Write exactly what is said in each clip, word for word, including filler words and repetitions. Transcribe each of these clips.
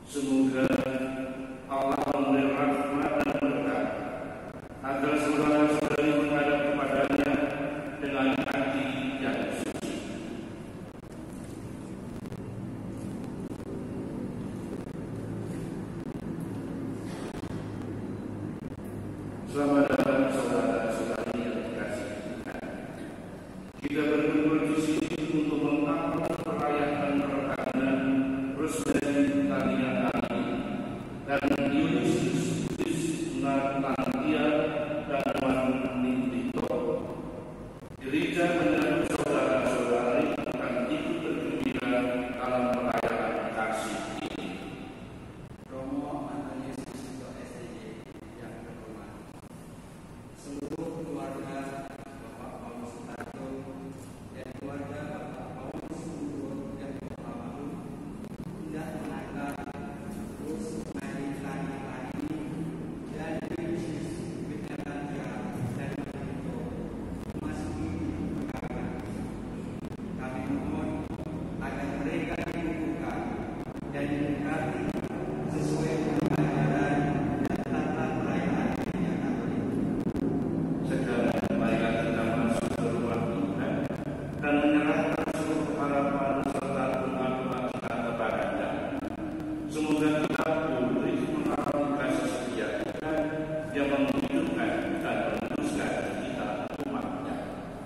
Semoga Allah memberi rahmat dan berkat agar saudara-saudari menghadap kepadanya dengan hati yang suci. Selamat datang saudara-saudari yang dikasihi Tuhan. Kita berkumpul di sini untuk mengamal perayaan perkawinan Rosemary Tania Ali dan Ulysses Natantia dan Wan Tito. Gereja menyambut saudara-saudari akan ikut bergembira dalam perayaan kasih ini. Romo Antonius Sisto S D J yang terhormat, seluruh keluarga Bapak Paulus Sutarto dan keluarga Bapak Paulus Sutarto yang terhormat, tidak menangkap Rosemary Tania Ali dan Ulysses Natantia dan Wan Tito memasuki perkawinan. Kami mohon agar mereka dikukuhkan dan diberkati sesuai dengan ajaran dan tata perayaan Gereja Katolik. Sekarang marilah kita masuk ke rumah Tuhan dan menyerahkan seluruh harapan serta doa-doa kita kepadanya. Semoga kita boleh mengalami kasih setia Tuhan yang menghidupkan dan meneruskan kita umatnya.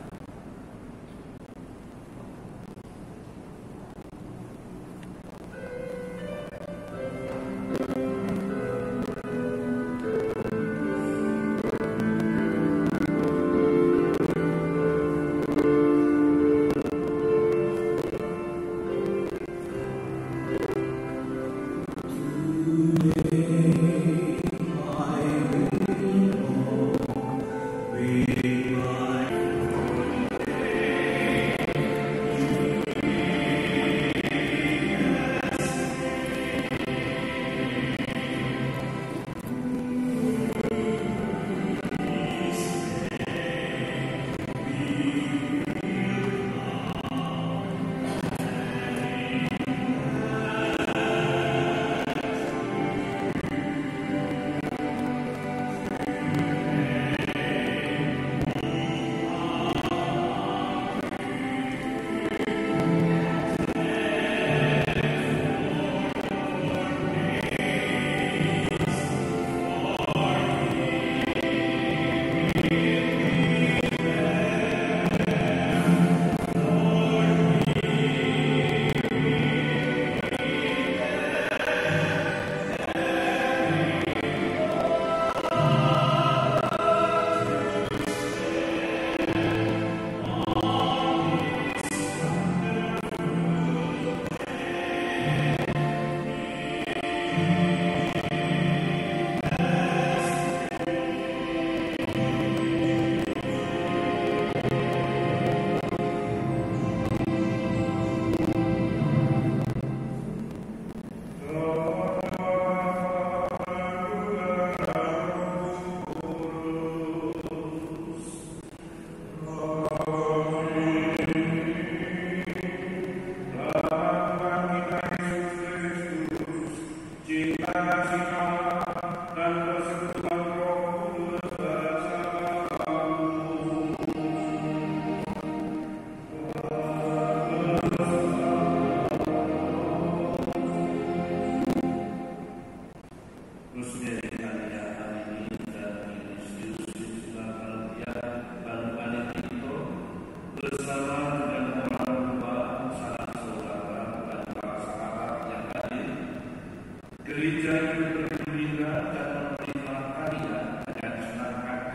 Gereja itu bergembira dan menerima kalian dengan senang hati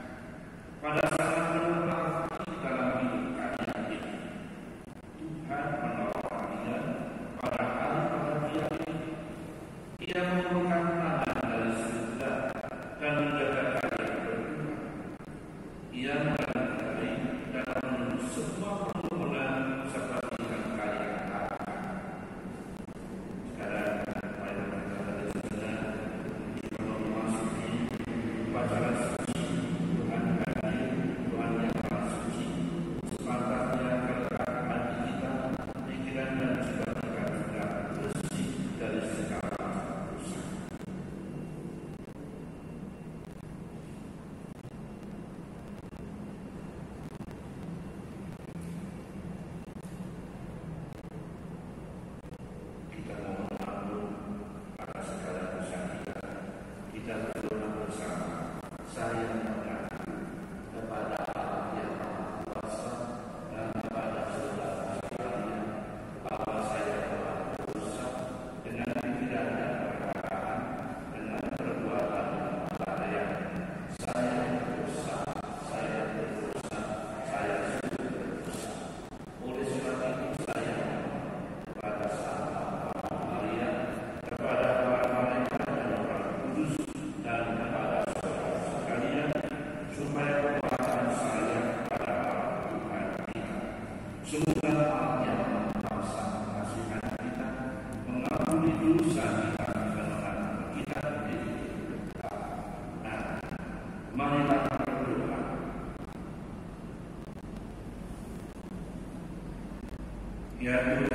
pada saat berarti dalam hidup kalian ini. Tuhan menolong kalian pada hari bahagia ini. Ia memberikan tangan dari surga dan menjaga kalian berdua. Ia menyertai dan menurut semua permohonan seperti yang kalian harapkan. Sekarang upacara suci Tuhan hadir, Tuhan yang maha suci, sepatutnya kelekahan hati kita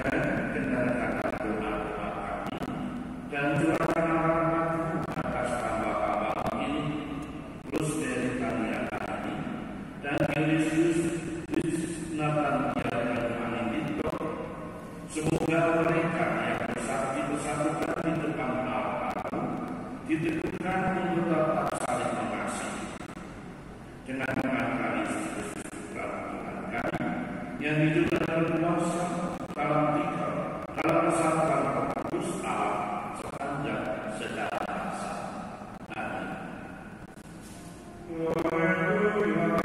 kendalikan doa-doa kami dan curahkan rahmat-Mu atas hamba-hamba ini, terus dari kalian ini dan Yesus Nathan dan Anindito. Semoga mereka yang bersatu-satukan di depan Allah-Mu diteguhkan untuk tetap saling mengasihi dengan mengakali Kristus Tuhan kami yang hidup dan berkuasa dalam tiga dalam persatuan Roh Kudus Allah sepanjang segala masa. Amin. Haleluya.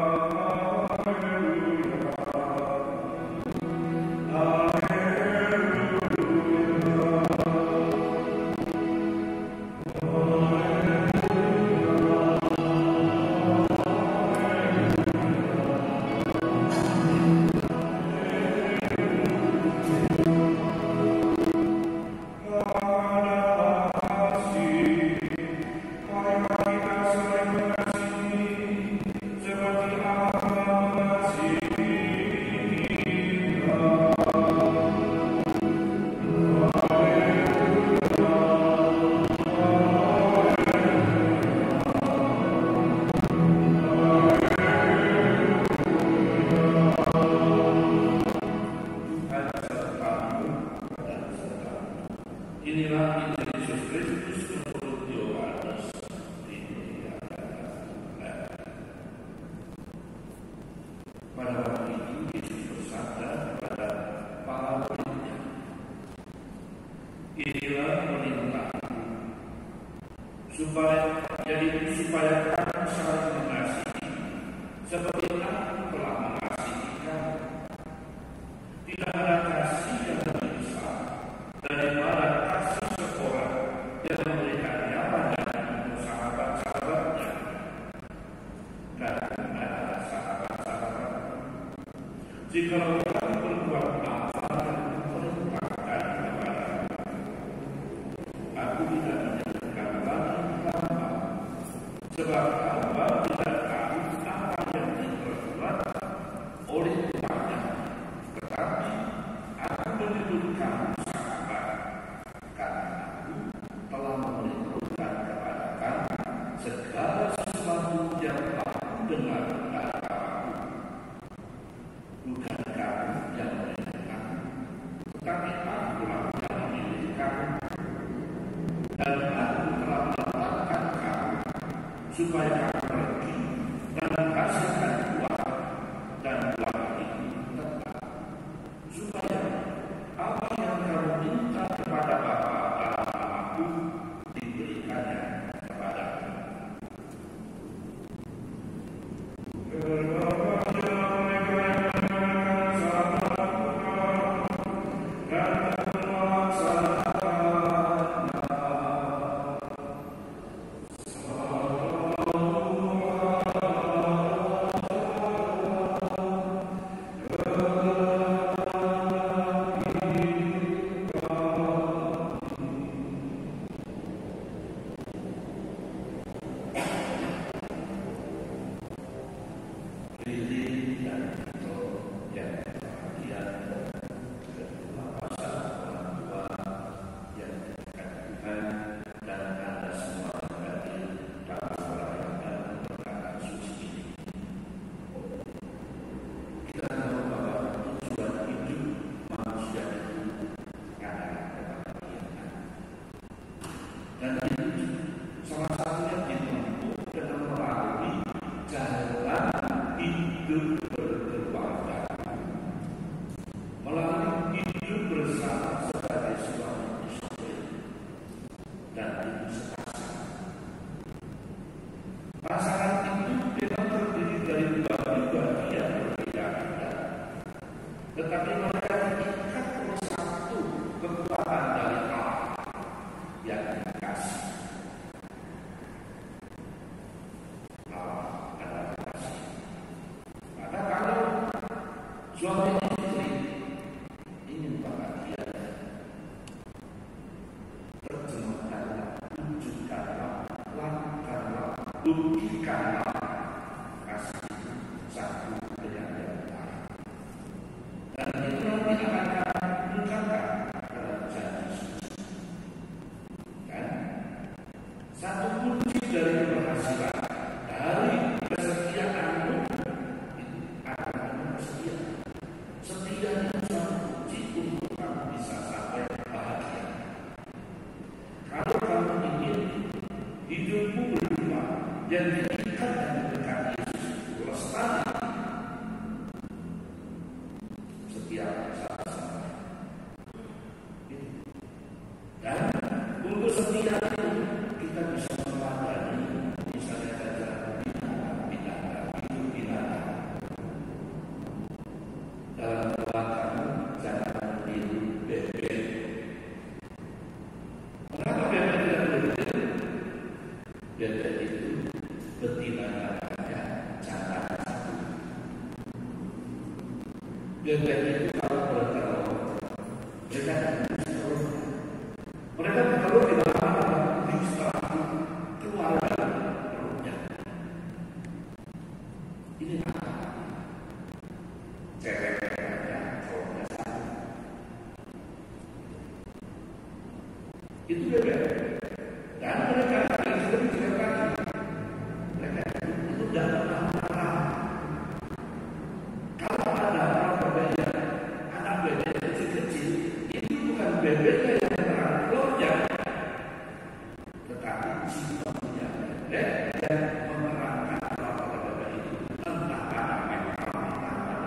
Inilah Injil Yesus Kristus menurut Yohanes. Pada waktu itu Yesus bersabda kepada para murid-Nya, inilah perintahku, supaya jadi supaya kamu saling mengasihi, seperti aku telah mengasihi kamu. Tidak ada kasih yang lebih besar daripada kasih seorang yang memberikan nyawanya untuk sahabat-sahabatnya. Dan adalah sahabat-sahabat. Jika kamu berbuat apa yang memerintahkan kepada aku, tidak menyebutkan lagi hamba, sebab hamba tidak tahu apa yang diperbuat oleh Tuhannya, tetapi aku menyebutkan sahabat, karena aku telah memberitahukan kepada kamu segala sesuatu yang telah aku dengar dari Bapa-Ku. Bukan kamu yang memilih aku, tetapi Aku-lah yang memilih kamu. Dan Aku telah menetapkan kamu supaya kamu pergi dan menghasilkan buah, dan buah itu tetap, supaya apa yang kamu minta kepada Bapa dalam nama-Ku diberikannya kepadamu. Dan itu salah satunya ditempuh dengan melalui jalan hidup berkeluarga, melalui hidup bersama sebagai suami istri dan ibu sepasang. Pasangan itu memang terdiri dari dua pribadi yang berbeda-beda, tetapi mereka diikat oleh satu kekuatan dari Allah, yakni kasih. Allah adalah kasih. Maka kalau suami istri ingin bahagia, terjemahkanlah, wujudkanlah, lakukanlah, buktikanlah kasih satu dengan yang lain. Dan itu nanti akan yang diikat dan mendekati Yesus itu lestari setiap saat-saat. Dan untuk setiap itu kita bisa meladani, misalnya saja binatang, hidup binatang. Dalam doa kamu jangan meniru bebek. Kenapa bebek tidak berbeda? Bebek itu betinanya jangan satu. Bebek itu kalau bertelur, mereka bertelur. Mereka bertelur di dalam di setelah keluar dari perutnya. Ini apa? Cewek-ceweknya, cowoknya satu. Itu bebek. Dan mereka yang seperti juga mereka itu tidak pernah marah. Kalau ada orang berbeda, anak bebek kecil-kecil, itu bukan bebeknya yang terang telurnya, tetapi jiwanya bebek dan menerangkan kalau bebek itu entah pada mental, entah pada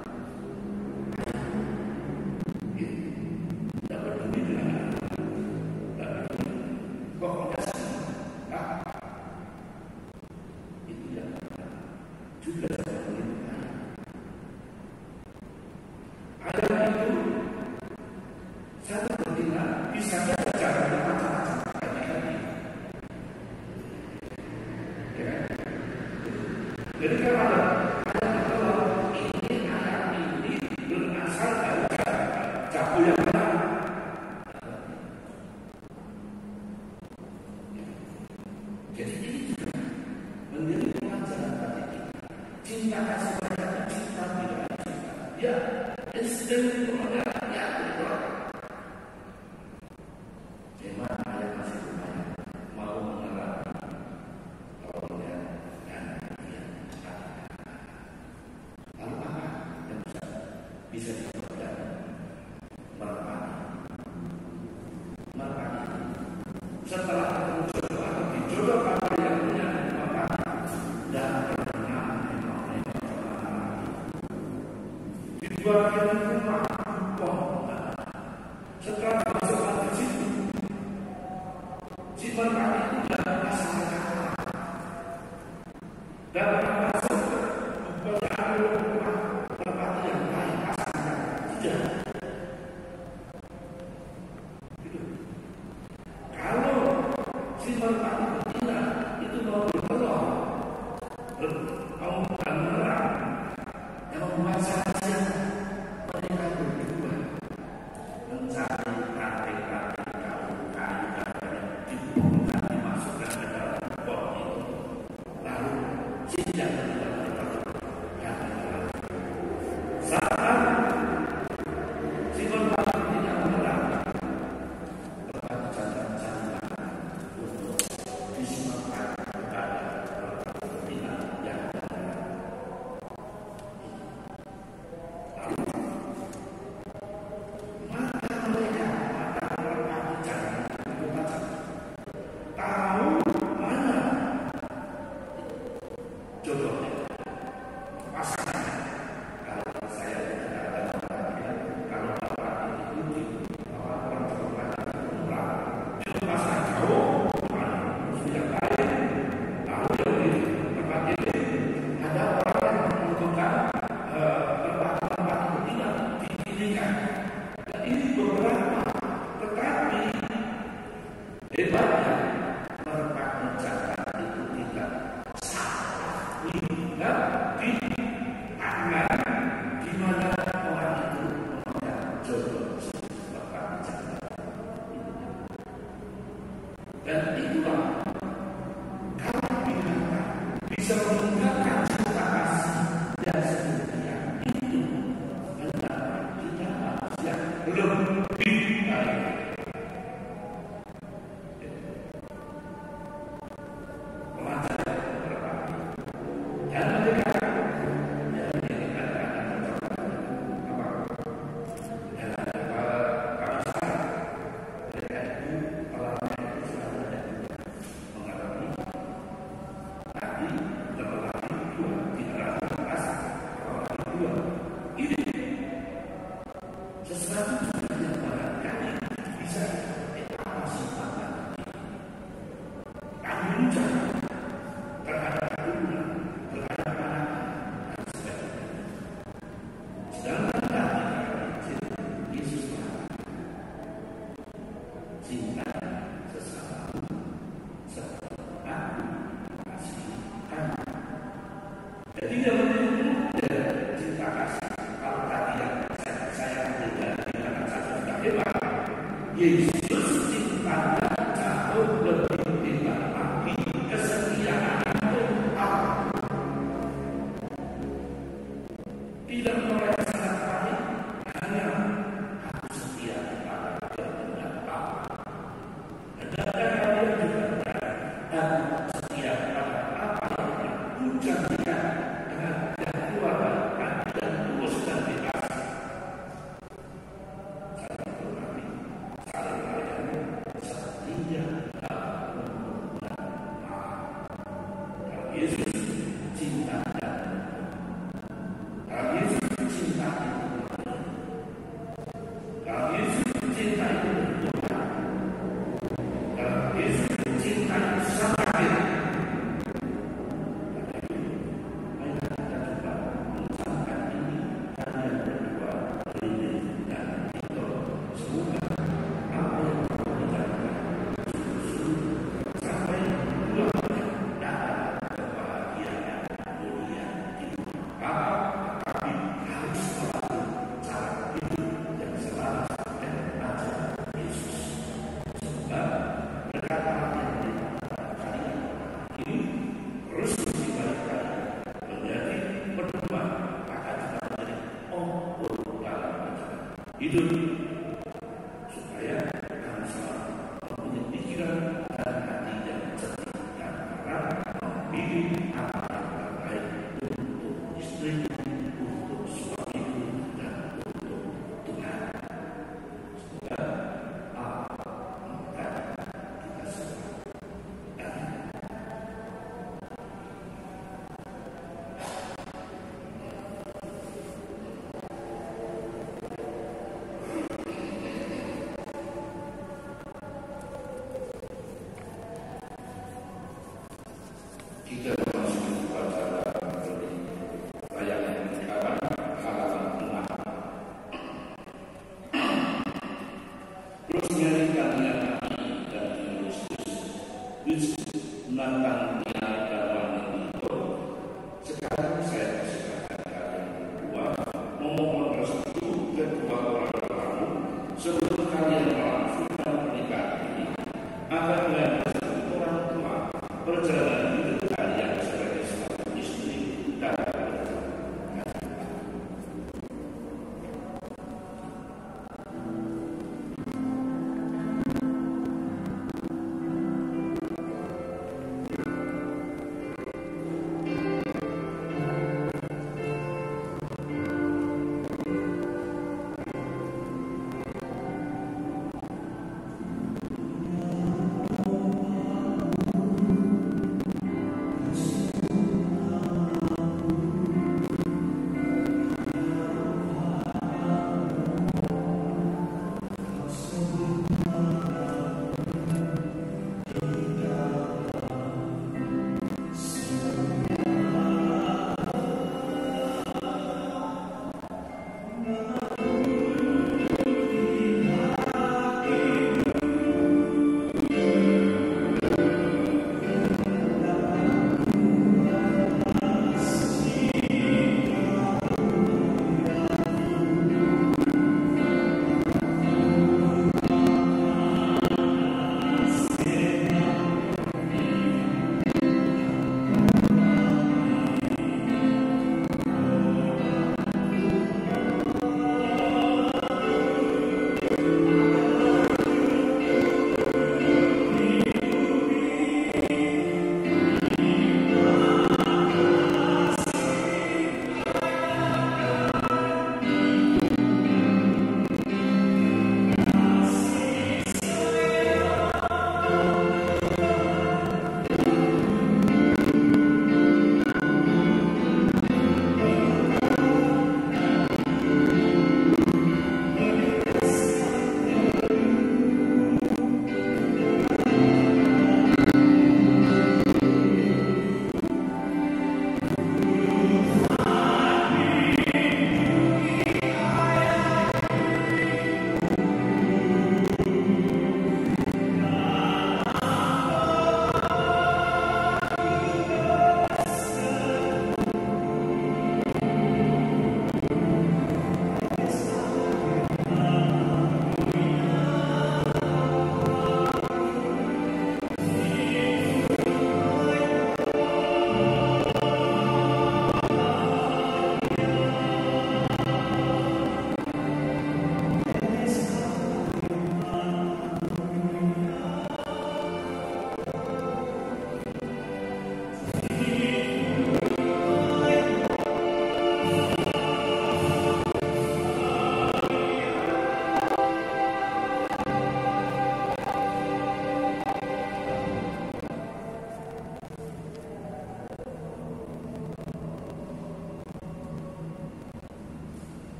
tidak peduli dengan pokoknya semua itu yang juga seperti ayat itu satu betina bisa saja bermacam-macam kali-kali. Ya. Jadi kalau ada ada kalau ini ayat ini berasal dari capu yang benar. Jadi ini juga menjadi pelajaran bagi kita. Cinta kasih sayang, cinta tidak cinta. Ya, insting kemudian ya betul. Memang ayat masih lumayan mau menerangkan tolongnya dan dia. Lalu apa yang bisa bisa disebutkan merpati? Merpati setelah jodoh apa yang punya maka dan pernah menolak dibuatkan rumah pohon. Setelah masuk ke situ, si merpati itu tidak merasakan apa dan masuk ke dalam rumah merpati yang lain pasangan tidak. Gitu. Kalau si merpati itu mau bertelur, mau menerang, yang membuat saja mereka berdua mencari ranting-ranting kayu-kayu yang dibungkam dimasukkan ke dalam pot itu, lalu sejak berdua bertelur dan menerang. Saat si merpati tidak menerang, merpati jalan-jalan untuk disematkan kepada betina yang ada. Lalu mata mereka, mata merpati jangan berbaca, tahu mana jodohnya, pasangannya. Kalau saya tidak ada merpati, kalau merpati itu di orang perempuan umrah, itu pasangan jauh. Yang lain, lalu yang tempat ini ada orang yang membutuhkan tempat-tempat betina didirikan. Dan ini beberapa, tetapi hebatnya merpati jantan itu tidak salah lihat di tangan di mana orang itu memegang jodoh merpati jantan. Dan itulah bisa mengungkapkan cinta kasih dan setia itu adalah kita yang lebih baik. Pelajaran merpati dan mereka yang dikatakan apa? Dalam kami sekarang mereka itu kalau mereka selalu ada mengalami juga yang barangkali bisa apa sifatnya. Kami ucap terhadap keturunan, terhadap anak, dan sebagainya. Sedangkan tadi Yesus mengatakan cinta sesama seperti aku mengasihi kamu. Jadi tidak menurut cinta kasih. Kalau tadi yang saya saya tidak dikatakan satu sudah hebat. Yesus cintanya jauh lebih hebat lagi. Kesetiaan itu apa? Tidak menolak sangat baik, hanya aku setia kepada kehendak Allah. Hendaknya kalian juga dan setia kepada apa yang aku janjikan dengan keluarga dan tulus dan bebas. Saling berhormati, saling melayani, setia dalam umur dan maaf. Kalau Yesus cinta dan kalau Yesus cinta itu kalau Yesus cinta itu Tuhan, kalau Yesus cinta itu sampai akhir. Mari kita coba mengucapkan ini kalian berdua Rene dan Tito. Semoga apa yang kita ucapkan sungguh-sungguh sampai buahnya dapat kebahagiaan dunia ini. Apa? Tapi harus melakukan cara hidup yang selaras dan ajaran Yesus. Sebab perkataan yang dikatakan kalian ini terus dibalik kalian menjadi berdua akan juga menjadi ombak dalam ajaran hidup supaya kami selalu mempunyai pikiran dan hati yang cerdik dan terang memilih apa yang terbaik untuk istri, untuk suamiku dan untuk Tuhan. Semoga Allah memberkati kita semua. Amin. Kita memasuki upacara layanan pernikahan halaman enam. Terus nyanyikan dengan kami dan Kristus, Kristus menantang Nia dan wanita itu. Sekarang saya persilakan kalian berdua memohon restu kedua orang tuamu sebelum kalian melangsungkan pernikahan ini, agar dengan restu orang tua perjalanan hidup kalian sebagai suami istri dapat berjalan.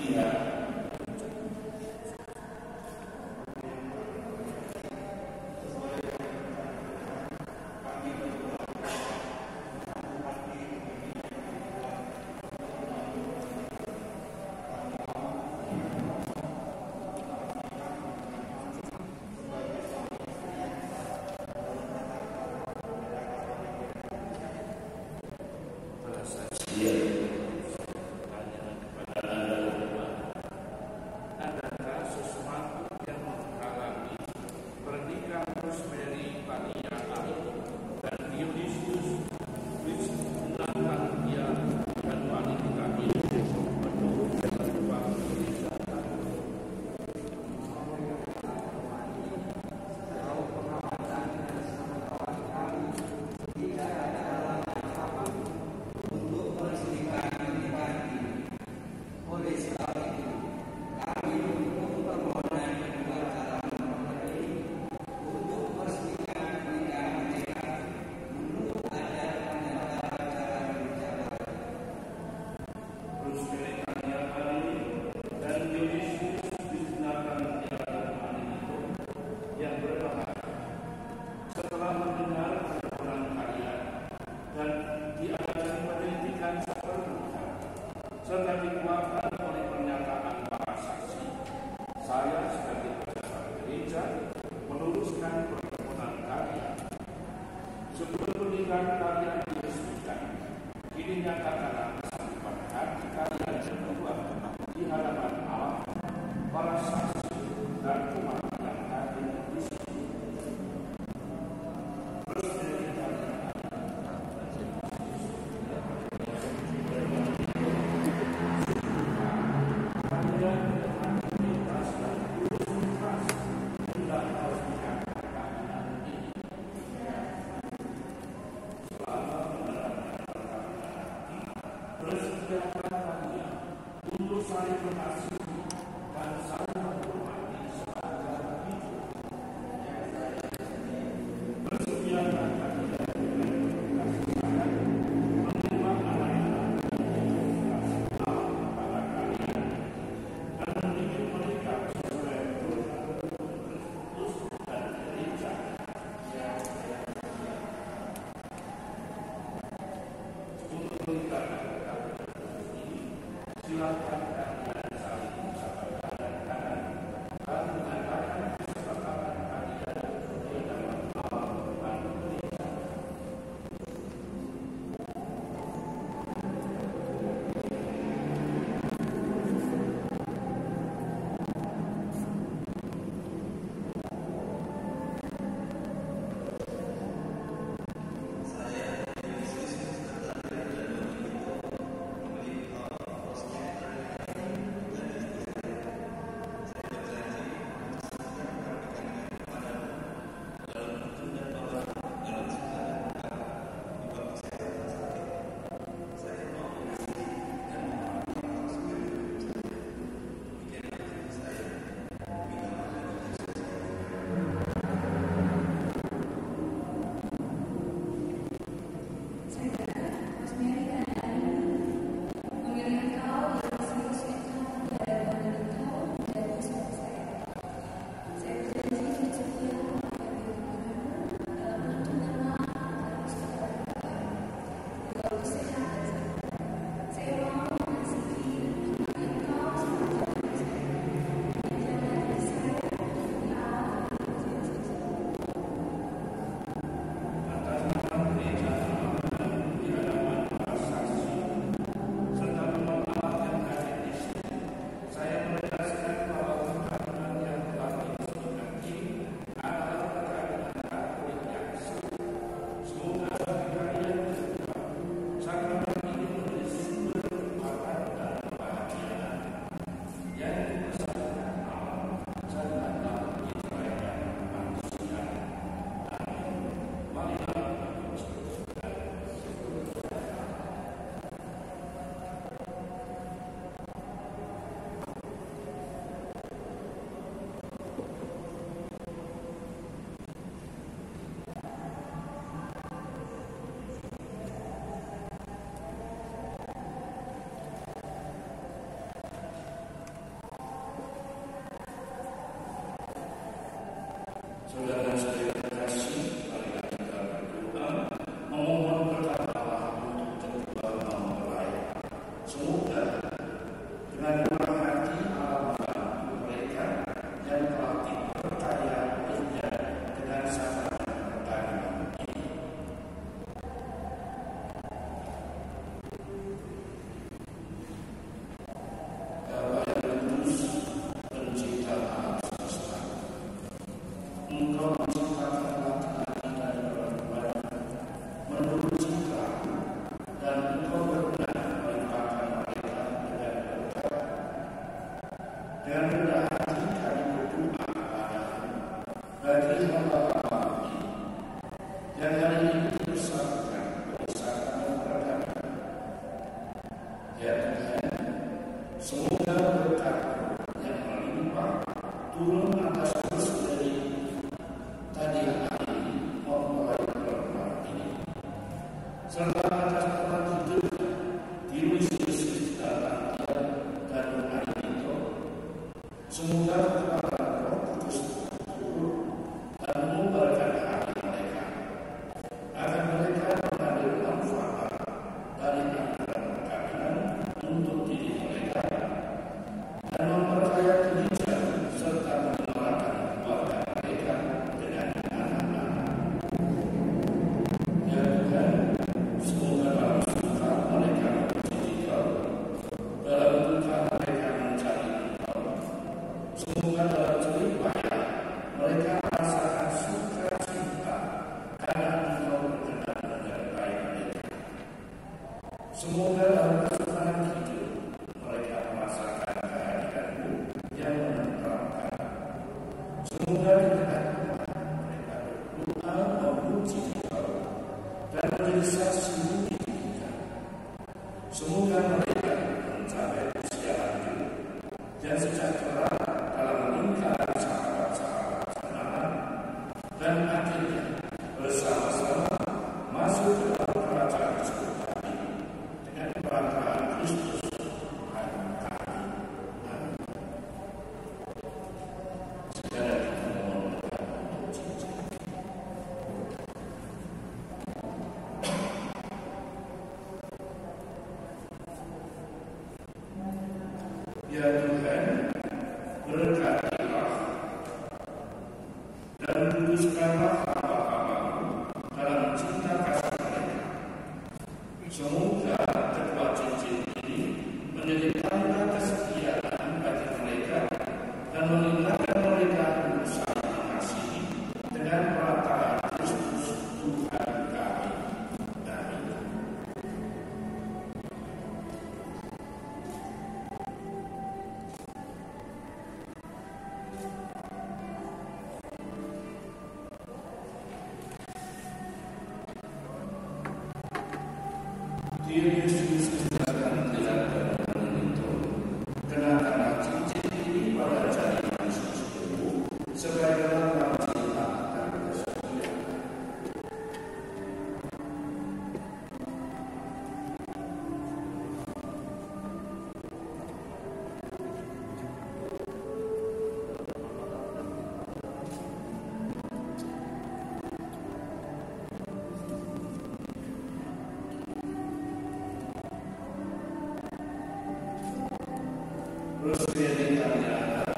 bersedia serta dikuatkan oleh pernyataan para saksi. Saya sebagai pejabat gereja meluruskan perkebunan kalian. Sebelum pernikahan kalian diresmikan, ini nyatakanlah kesanggupan hati kalian berdua di hadapan Allah, para saksi dan umat yang hadir di sini. Untuk saling mengasihi dan saling menghormati secara hidup. Bersedialah kalian dengan kasih sayang menerima anak-anak pada kalian dan mendidik mereka sesuai Tuhan Kristus dan gereja. Untuk meningkatkan silakan kalian saling mengucapkan kanan dan mengatakan kesepakatan kalian di dalam Allah dan gereja. Saya Engkau menciptakan laki-laki dan perempuan menurut citra, dan Engkau berkenan melimpahkan mereka dengan berkat. Dan rendah hati kami berdoa kepadamu bagi hamba-hamba ini yang hari ini bersatukan bersama dan berkata, ya Tuhan, semoga berkat yang melimpah turun atas saudari tadi hari mempelai perempuan ini, serta atas teman hidup di Yesus dalam dia dan hari itu. Semoga kekuatan Roh Kudus turun dan mengubarkan hati mereka, agar mereka mengambil manfaat dari aturan perkawinan untuk diri mereka dan memperkaya kebijakan serta menyelamatkan keluarga mereka dengan anak-anak. Ya Tuhan, semoga dalam suka mereka mencari Kau, dalam duka mereka mencari Engkau. Semoga dalam jerih payah mereka merasakan sukacita karena Engkau berkenan menyertai mereka. Semoga dalam kesukaran hidup mereka merasakan kehadiran-Mu yang menenteramkan. Semoga di tengah mereka berdoa memuji Engkau dan menjadi saksi bukti kita. Semoga mereka mencapai usia lanjut dan sejahtera dalam lingkaran sahabat-sahabat kenalan, dan akhirnya bersama-sama masuk ke dalam kerajaan surga ini dengan perantaraan Kristus Tuhan kami. Amin. Saudara kita mohon berdoa untuk cincin. Ya Tuhan, berkatilah dan kuduskanlah hamba-hamba-Mu dalam cinta kasih mereka. Semoga kedua cincin ini menjadi tanda kesetiaan bagi mereka dan mengingatkan mereka untuk saling mengasihi dengan perantaraan Kristus Tuhan kami. Amin. Yesus Kristus tidak menentu, kenakanlah cincin ini pada jari Yesus-Mu sebagai lambang cinta dan kesetiaan. Terus diajarkannya,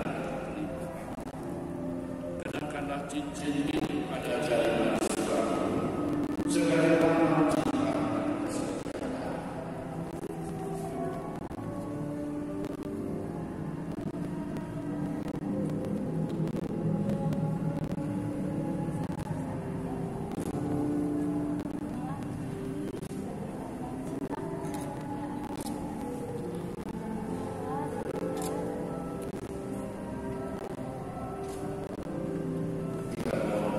kenakanlah cincin ini pada jari Yesus-Mu sebagai lambang cinta dan kesetiaan. Kita mohon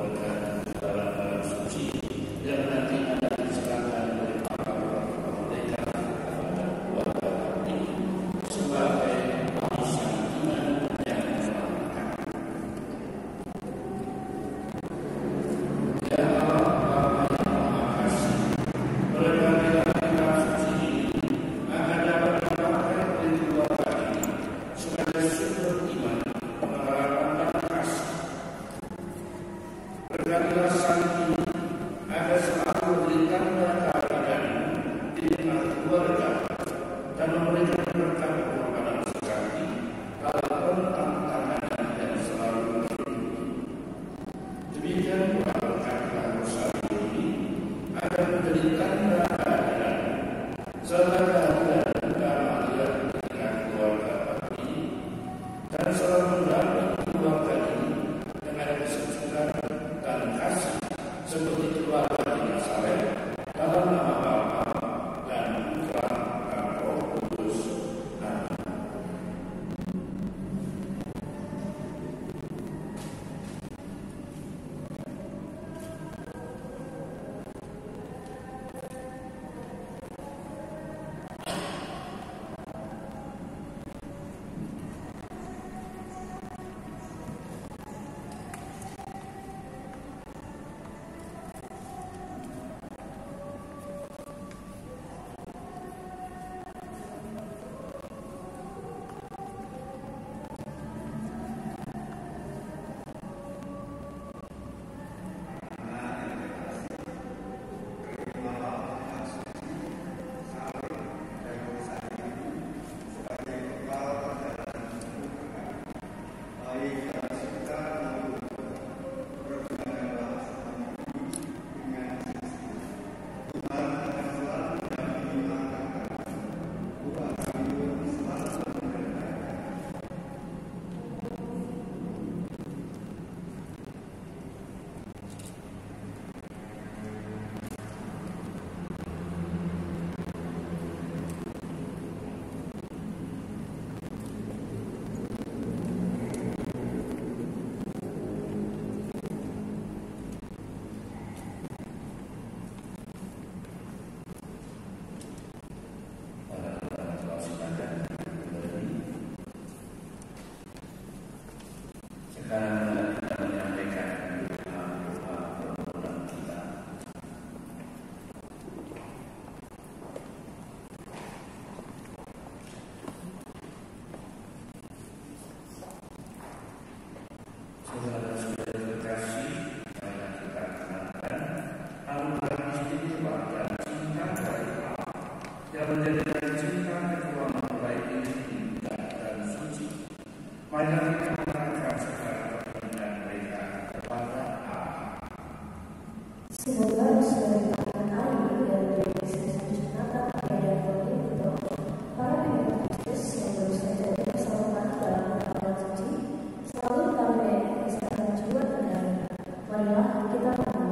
Marilah kita menaikkan segala kepentingan mereka kepada Allah. Semoga saudara Ali dan dari sesi Natal dan Korinto, para pengikut Kristus yang baru saja bersama dalam kapal suci, selalu kami mengisahkan jiwa dan marilah kita bangun.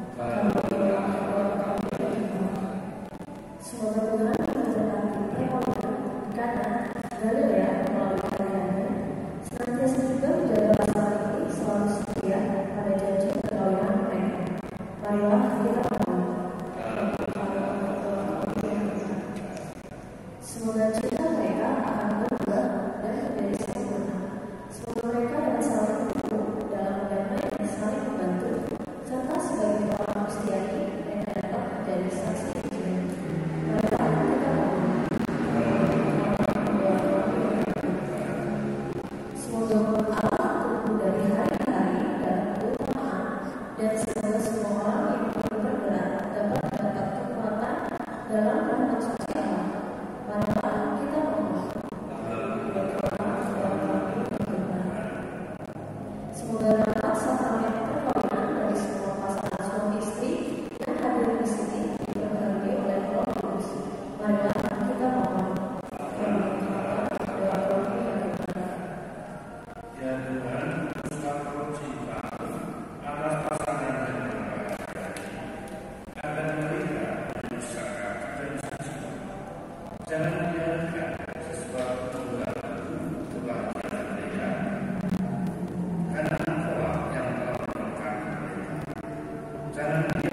Semoga Tuhan memberkati permohonan karena Galilea melalui karyanya senantiasa juga menjaga pasangan ini selalu setia pada janji perkawinan mereka. Marilah kita bangun. Semoga cinta mereka akan berubah dan menjadi sempurna. Semoga mereka dapat saling tumbuh dalam damai dan saling membantu, serta sebagai orang Kristiani mereka dapat menjadi saksi Injil. Marilah kita bangun. Semoga Allah tumbuh dari hari ke hari dalam keutamaan, dan semoga semua orang yang perlu bergerak dapat mendapat kekuatan dalam rahmat suci Allah. Marilah kita bangun. Semoga rahmat sakramen perkawinan dari semua pasangan suami istri yang hadir di sini diberkati oleh Roh Kudus. Marilah kita bangun. Ya Tuhan, teruslah Kau cinta atas pasangan yang berbahagia ini, agar mereka menyusakan dan suci. Jangan biarkan sesuatu mengganggu kebahagiaan mereka, karena Engkau yang telah memberkati mereka. Jangan